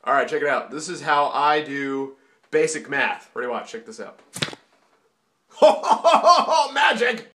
All right, check it out. This is how I do basic math. Ready? Watch. Check this out. Magic!